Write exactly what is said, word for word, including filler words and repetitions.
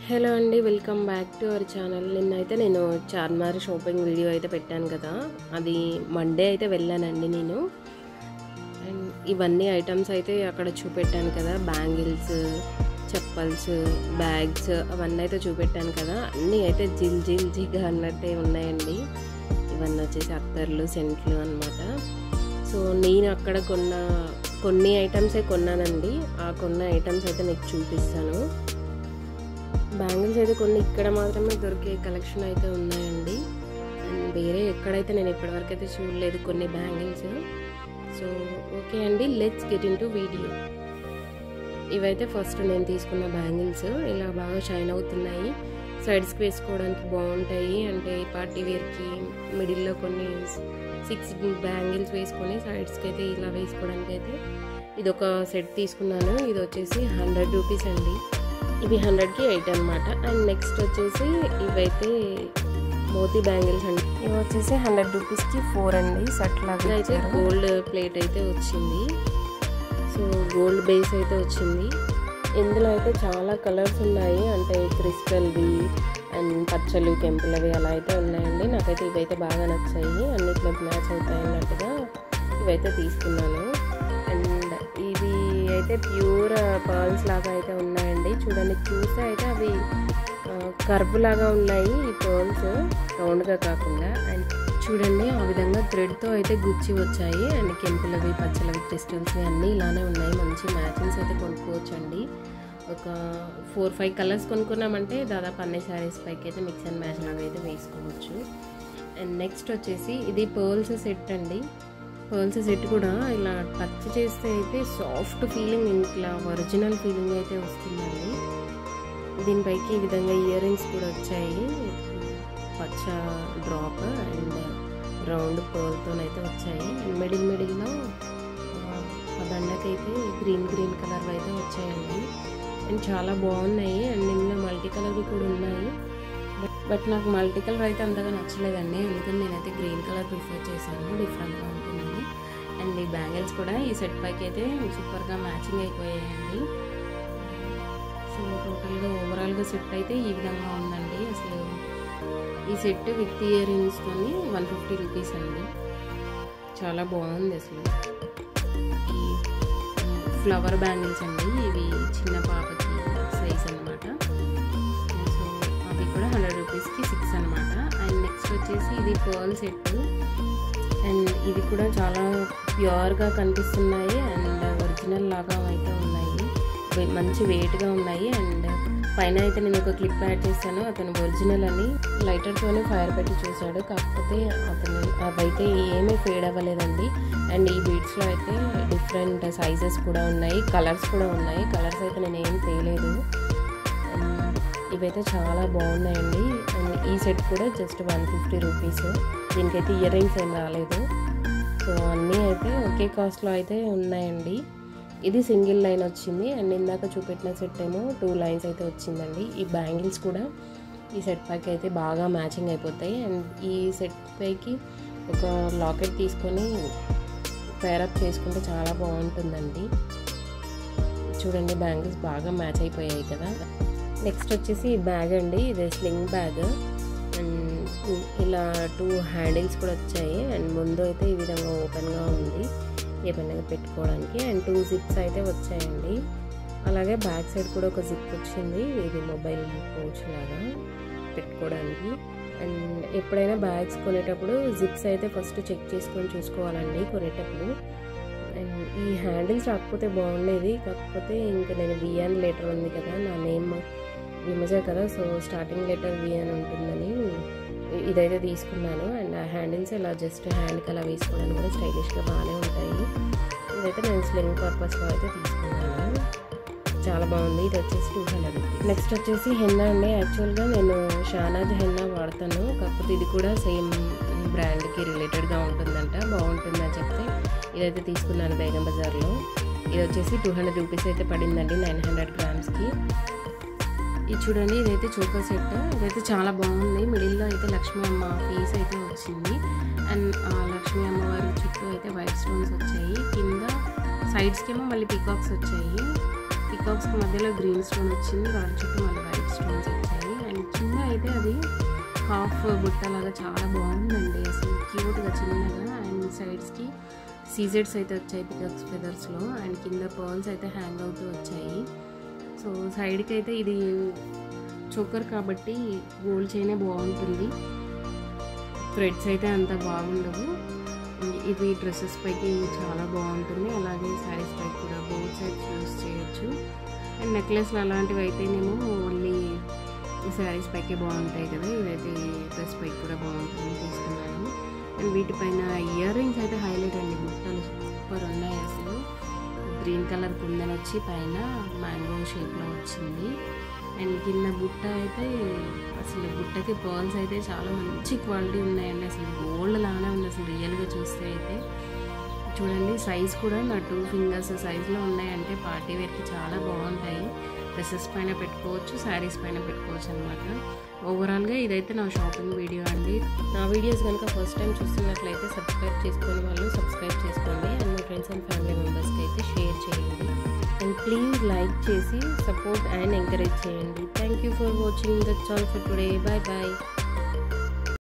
Hello అండి, welcome back to our channel. నిన్నైతే నేను చార్మినార్ షాపింగ్ వీడియో అయితే పెట్టాను కదా, అది మండే అయితే వెళ్ళానండి నేను. అండ్ ఇవన్నీ ఐటమ్స్ అయితే అక్కడ చూపెట్టాను కదా, బ్యాంగిల్స్, చెప్పల్స్, బ్యాగ్స్ అవన్నీ అయితే చూపెట్టాను కదా. అన్నీ అయితే జిల్ జిల్ జిగా అన్నట్టే ఉన్నాయండి. ఇవన్నీ వచ్చేసి అత్తర్లు, సెంట్లు అనమాట. సో నేను అక్కడ కొన్న కొన్ని ఐటమ్సే కొన్నానండి. ఆ కొన్న ఐటమ్స్ అయితే నీకు చూపిస్తాను. బ్యాంగిల్స్ అయితే కొన్ని ఇక్కడ మాత్రమే దొరికే కలెక్షన్ అయితే ఉన్నాయండి. అండ్ వేరే ఎక్కడైతే నేను ఇప్పటివరకు అయితే చూడలేదు కొన్ని బ్యాంగిల్స్. సో ఓకే అండి, let's get into video. ఇవైతే ఫస్ట్ నేను తీసుకున్న బ్యాంగిల్స్. ఇలా బాగా షైన్ అవుతున్నాయి, సైడ్స్కి వేసుకోవడానికి బాగుంటాయి. అంటే పార్టీ వేర్కి మిడిల్లో కొన్ని సిక్స్ బ్యాంగిల్స్ వేసుకొని సైడ్స్కి అయితే ఇలా వేసుకోవడానికి అయితే ఇది ఒక సెట్ తీసుకున్నాను. ఇది వచ్చేసి హండ్రెడ్ రూపీస్ అండి. ఇవి హండ్రెడ్కి ఎయిట్ అనమాట. అండ్ నెక్స్ట్ వచ్చేసి ఇవైతే మోతీ బ్యాంగిల్స్ అండి. ఇవి వచ్చేసి హండ్రెడ్ రూపీస్కి ఫోర్ అండి. సెట్ లాగా అయితే గోల్డ్ ప్లేట్ అయితే వచ్చింది. సో గోల్డ్ బేస్ అయితే వచ్చింది. ఇందులో అయితే చాలా కలర్స్ ఉన్నాయి, అంటే క్రిస్టల్వి అండ్ పచ్చలు, కెంపులవి అలా అయితే ఉన్నాయండి. నాకైతే ఇవైతే బాగా నచ్చాయి, అన్నిట్లోకి మ్యాచ్ అవుతాయి అన్నట్టుగా ఇవైతే తీసుకున్నాను. అండ్ ఇవి అయితే ప్యూర్ పర్ల్స్ లాగా అయితే ఉన్నాయండి. చూడండి, చూస్తే అయితే అవి కర్వ్ లాగా ఉన్నాయి ఈ పర్ల్స్, రౌండ్గా కాకుండా. అండ్ చూడండి, ఆ విధంగా థ్రెడ్తో అయితే గుచ్చి వచ్చాయి. అండ్ కెంపులవి, పచ్చలవి, క్రిస్టల్స్ అన్నీ ఇలానే ఉన్నాయి. మంచి మ్యాచింగ్స్ అయితే కొనుక్కోవచ్చండి. ఒక ఫోర్ ఫైవ్ కలర్స్ కొనుక్కున్నామంటే దాదాపు అన్ని శారీస్ పైకి అయితే మిక్స్ అండ్ మ్యాచ్ లాగా అయితే వేసుకోవచ్చు. అండ్ నెక్స్ట్ వచ్చేసి ఇది పర్ల్స్ సెట్ అండి. పర్ల్స్ సెట్ కూడా ఇలా టచ్ చేస్తే అయితే సాఫ్ట్ ఫీలింగ్, ఇట్లా ఒరిజినల్ ఫీలింగ్ అయితే వస్తుందండి. దీనిపైకి ఈ విధంగా ఇయర్ రింగ్స్ కూడా వచ్చాయి, పచ్చ డ్రాప్ అండ్ రౌండ్ పర్ల్తోనైతే వచ్చాయి. అండ్ మిడిల్ మిడిల్లో ఆ దండకైతే గ్రీన్ గ్రీన్ కలర్ అయితే వచ్చాయండి. అండ్ చాలా బాగున్నాయి. అండ్ ఇందులో మల్టీ కలర్వి కూడా ఉన్నాయి. బట్ బట్ నాకు మల్టీ కలర్ అయితే అంతగా నచ్చలేదండి, ఎందుకంటే నేనైతే గ్రీన్ కలర్ ప్రిఫర్ చేశాను, డిఫరెంట్గా ఉంటుంది. అండ్ ఈ బ్యాంగిల్స్ కూడా ఈ సెట్ పైకి అయితే సూపర్గా మ్యాచింగ్ అయిపోయాయండి. సో టోటల్గా ఓవరాల్గా సెట్ అయితే ఈ విధంగా ఉందండి. అసలు ఈ సెట్ విత్ ఇయర్ రింగ్స్తో వన్ ఫిఫ్టీ రూపీస్ అండి. చాలా బాగుంది అసలు. ఈ ఫ్లవర్ బ్యాంగిల్స్ అండి, ఇవి చిన్న పాపకి సైజ్ అనమాట. సో అవి కూడా హండ్రెడ్ రూపీస్కి సిక్స్ అనమాట. అండ్ నెక్స్ట్ వచ్చేసి ఇది పర్ల్ సెట్. అండ్ ఇవి కూడా చాలా ప్యూర్గా కనిపిస్తున్నాయి అండ్ ఒరిజినల్ లాగా అయితే ఉన్నాయి. మంచి వెయిట్గా ఉన్నాయి. అండ్ పైన అయితే నేను ఒక క్లిప్ యాడ్ చేశాను, అతను ఒరిజినల్ అని లైటర్తోనే ఫైర్ పెట్టి చూశాడు, కాకపోతే అతను అవైతే ఏమీ ఫేడ్ అవ్వలేదండి. అండ్ ఈ బీడ్స్లో అయితే డిఫరెంట్ సైజెస్ కూడా ఉన్నాయి, కలర్స్ కూడా ఉన్నాయి. కలర్స్ అయితే నేను ఏం తేలేదు. ఇవైతే చాలా బాగున్నాయండి. అండ్ ఈ సెట్ కూడా జస్ట్ వన్ ఫిఫ్టీ రూపీస్. దీనికైతే ఇయర్ రింగ్స్ ఏం రాలేదు. సో అన్నీ అయితే ఒకే కాస్ట్లో అయితే ఉన్నాయండి. ఇది సింగిల్ లైన్ వచ్చింది. అండ్ ఇందాక చూపెట్టిన సెట్ ఏమో టూ లైన్స్ అయితే వచ్చిందండి. ఈ బ్యాంగిల్స్ కూడా ఈ సెట్ పైకి అయితే బాగా మ్యాచింగ్ అయిపోతాయి. అండ్ ఈ సెట్ పైకి ఒక లాకెట్ తీసుకొని పేరప్ చేసుకుంటే చాలా బాగుంటుందండి. చూడండి, బ్యాంగిల్స్ బాగా మ్యాచ్ అయిపోయాయి కదా. నెక్స్ట్ వచ్చేసి ఈ బ్యాగ్ అండి, ఇది స్లింగ్ బ్యాగ్. అండ్ ఇలా టూ హ్యాండిల్స్ కూడా వచ్చాయి. అండ్ ముందు అయితే ఈ విధంగా ఓపెన్గా ఉంది ఏమైనా పెట్టుకోవడానికి. అండ్ టూ జిప్స్ అయితే వచ్చాయండి. అలాగే బ్యాక్ సైడ్ కూడా ఒక జిప్ వచ్చింది, ఇది మొబైల్ పౌచ్ లాగా పెట్టుకోవడానికి. అండ్ ఎప్పుడైనా బ్యాగ్స్ కొనేటప్పుడు జిప్స్ అయితే ఫస్ట్ చెక్ చేసుకొని చూసుకోవాలండి కొనేటప్పుడు. అండ్ ఈ హ్యాండిల్స్ రాకపోతే బాగుండేది, కాకపోతే ఇంకా నేను వియాన్ లెటర్ ఉంది కదా, నా నేమ్ విమజ కదా, సో స్టార్టింగ్ లెటర్ వి అని ఉంటుందని ఇదైతే తీసుకున్నాను. అండ్ ఆ హ్యాండిల్స్ ఇలా జస్ట్ హ్యాండ్కి అలా వేసుకోవడానికి కూడా స్టైలిష్గా బాగానే ఉంటాయి. ఇదైతే నేను స్లింగ్ పర్పస్లో అయితే తీసుకున్నాను, చాలా బాగుంది. ఇది వచ్చేసి టూ హండ్రెడ్ రూపీస్. నెక్స్ట్ వచ్చేసి హెన్నా అండి. యాక్చువల్గా నేను షానాజ్ హెన్నా వాడతాను, కాకపోతే ఇది కూడా సేమ్ బ్రాండ్కి రిలేటెడ్గా ఉంటుందంట, బాగుంటుందని చెప్తే ఇదైతే తీసుకున్నాను బేగం బజార్లో. ఇది వచ్చేసి టూ హండ్రెడ్ రూపీస్ అయితే పడిందండి, నైన్ హండ్రెడ్ గ్రామ్స్కి. ఇది చూడండి, ఇదైతే చోకో సెట్. ఇదైతే చాలా బాగుంది. మిడిల్లో అయితే లక్ష్మీ అమ్మ ఫేస్ అయితే వచ్చింది. అండ్ ఆ లక్ష్మీ అమ్మవారి చుట్టూ అయితే వైట్ స్టోన్స్ వచ్చాయి. కింద సైడ్స్కి ఏమో మళ్ళీ పికాక్స్ వచ్చాయి. పికాక్స్కి మధ్యలో గ్రీన్ స్టోన్ వచ్చింది, వాటి చుట్టూ మళ్ళీ వైట్ స్టోన్స్ హాఫ్ బుట్టలాగా చాలా బాగుందండి అసలు, క్యూట్గా చిన్నగా. అండ్ సైడ్స్కి సీజెడ్స్ అయితే వచ్చాయి పికాక్స్ ఫెదర్స్లో, అండ్ కింద పర్ల్స్ అయితే హ్యాంగ్ అవుతూ వచ్చాయి. సో సైడ్కి అయితే ఇది చోకర్ కాబట్టి గోల్డ్ చైనే బాగుంటుంది, థ్రెడ్స్ అయితే అంత బాగుండవు. ఇది డ్రెస్సెస్ పైకి చాలా బాగుంటుంది, అలాగే శారీస్ పైకి కూడా బోత్ సైడ్స్ యూస్ చేయొచ్చు. అండ్ నెక్లెస్లు అలాంటివి అయితేనేమో ఓన్లీ శారీస్ పైకి బాగుంటాయి కదా, ఇదైతే డ్రెస్ పైకి కూడా బాగుంటుంది తీసుకున్నాను. అండ్ వీటిపైన ఇయర్ రింగ్స్ అయితే హైలైట్ అండి, బుట్టలు సూపర్ ఉన్నాయి అసలు. గ్రీన్ కలర్ కుందన్ వచ్చి పైన మ్యాంగో షేప్లో వచ్చింది. అండ్ కింద బుట్ట అయితే అసలు బుట్టకి పర్ల్స్ అయితే చాలా మంచి క్వాలిటీ ఉన్నాయండి, అసలు గోల్డ్ లానే ఉంది అసలు రియల్గా చూస్తే అయితే. చూడండి సైజ్ కూడా నా టూ ఫింగర్స్ సైజులో ఉన్నాయంటే పార్టీ వేర్కి చాలా బాగుంటాయి. డ్రెస్సెస్ పైన పెట్టుకోవచ్చు, శారీస్ పైన పెట్టుకోవచ్చు అనమాట. ఓవరాల్గా ఇదైతే నా షాపింగ్ వీడియో అండి. నా వీడియోస్ కనుక ఫస్ట్ టైం చూస్తున్నట్లయితే సబ్స్క్రైబ్ చేసుకునే వాళ్ళు సబ్స్క్రైబ్ చేసుకోండి, అండ్ మీ ఫ్రెండ్స్ అండ్ ఫ్యామిలీ మెంబర్స్కి అయితే షేర్ చేయండి. అండ్ ప్లీజ్ లైక్ చేసి సపోర్ట్ అండ్ ఎంకరేజ్ చేయండి. Thank you for watching. That's all for today. Bye bye.